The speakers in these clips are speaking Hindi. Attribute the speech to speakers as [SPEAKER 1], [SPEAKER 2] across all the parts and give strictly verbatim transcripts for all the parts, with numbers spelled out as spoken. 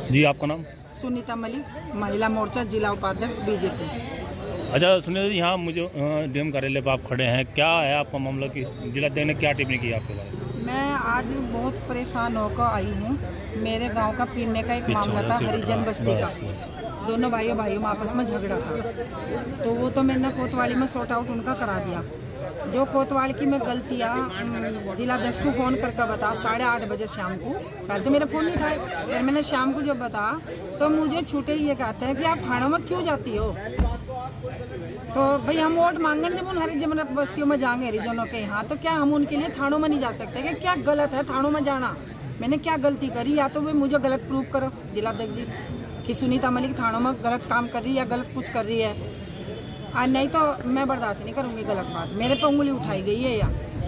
[SPEAKER 1] जी, आपका नाम?
[SPEAKER 2] सुनीता मलिक, महिला मोर्चा जिला उपाध्यक्ष बीजेपी।
[SPEAKER 1] अच्छा सुनिए, यहाँ मुझे डीएम कार्यालय पर आप खड़े हैं, क्या है आपका मामला की जिलाध्यक्ष ने क्या टिप्पणी की आपके बारे में?
[SPEAKER 2] मैं आज बहुत परेशान होकर आई हूँ। मेरे गांव का पीने का एक मामला था, हरिजन बस्ती का। दोनों भाइयों भाइयों में आपस में झगड़ा था, तो वो तो मैंने कोतवाली में सॉर्ट आउट उनका करा दिया। जो कोतवाल की मैं गलतियाँ जिलाध्यक्ष को फ़ोन करके बता साढ़े आठ बजे शाम को, पहले तो मेरा फ़ोन नहीं था, फिर मैंने शाम को जब बता तो मुझे छूटे ये कहते हैं कि आप थानों में क्यों जाती हो। तो भाई हम वोट मांगने जब उन हरिजन बस्तियों में जाएंगे हरिजनों के यहाँ, तो क्या हम उनके लिए थानों में नहीं जा सकते? कि क्या गलत है थानों में जाना? मैंने क्या गलती करी? या तो वे मुझे गलत प्रूव करो जिलाध्यक्ष जी कि सुनीता मलिक थानों में गलत काम कर रही है या गलत कुछ कर रही है, और नहीं तो मैं बर्दाश्त नहीं करूंगी गलत बात। मेरे पे उंगली उठाई गई है। या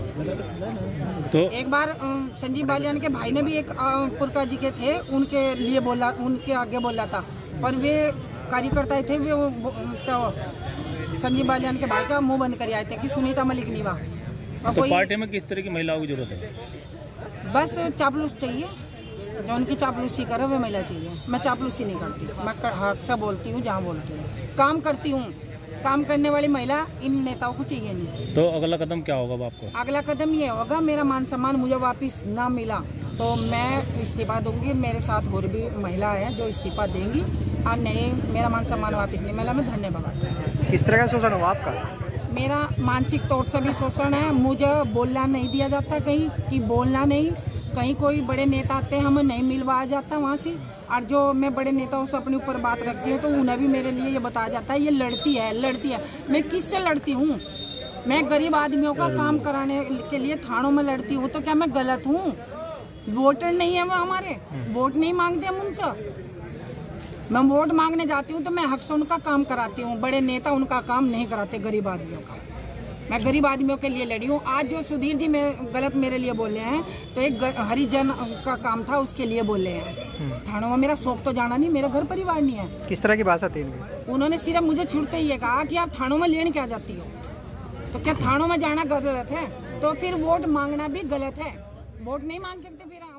[SPEAKER 2] तो एक बार संजीव बालियान के भाई ने भी एक पुरका जी के थे, उनके लिए बोला, उनके आगे बोला था, पर वे कार्यकर्ता थे, वे उसका संजीव बालियान के भाई का मुंह बंद कर आए थे कि सुनीता मलिक नहीं वहाँ।
[SPEAKER 1] तो पार्टी में किस तरह की महिलाओं की जरूरत है?
[SPEAKER 2] बस चापलूस चाहिए, जो उनकी चापलूसी करे वे महिला चाहिए। मैं चापलूसी नहीं करती, मैं हक से बोलती हूँ, जहाँ बोलती हूँ काम करती हूँ। काम करने वाली महिला इन नेताओं को चाहिए नहीं।
[SPEAKER 1] तो अगला कदम क्या होगा आपको? अगला
[SPEAKER 2] कदम ये होगा, मेरा मान सम्मान मुझे वापस ना मिला तो मैं इस्तीफा दूंगी। मेरे साथ और भी महिला है जो इस्तीफा देंगी, और नहीं मेरा मान सम्मान वापस नहीं मिला, मैं धन्यवाद।
[SPEAKER 3] किस तरह का शोषण हुआ आपका?
[SPEAKER 2] मेरा मानसिक तौर से भी शोषण है। मुझे बोलना नहीं दिया जाता कहीं, कि बोलना नहीं। कहीं कोई बड़े नेता आते हैं, हमें नहीं मिलवाया जाता वहाँ से, और जो मैं बड़े नेताओं से अपने ऊपर बात रखती हूँ तो उन्हें भी मेरे लिए ये बताया जाता है ये लड़ती है लड़ती है। मैं किससे लड़ती हूँ? मैं गरीब आदमियों का काम कराने के लिए थानों में लड़ती हूँ, तो क्या मैं गलत हूँ? वोटर नहीं है वो हमारे, वोट नहीं मांगते हम उनसे। मैं वोट मांगने जाती हूँ तो मैं हक से उनका काम कराती हूँ। बड़े नेता उनका काम नहीं कराते गरीब आदमियों का। मैं गरीब आदमियों के लिए लड़ी हूँ। आज जो सुधीर जी में गलत मेरे लिए बोले हैं, तो एक हरिजन का काम था उसके लिए बोले हैं। थानों में मेरा शौक तो जाना नहीं, मेरा घर परिवार नहीं है।
[SPEAKER 3] किस तरह की भाषा थी इनकी?
[SPEAKER 2] उन्होंने सिर्फ मुझे छुड़ते ही कहा कि आप थानों में लेने क्या जाती हो। तो क्या थानों में जाना गलत है? तो फिर वोट मांगना भी गलत है। वोट नहीं मांग सकते फिर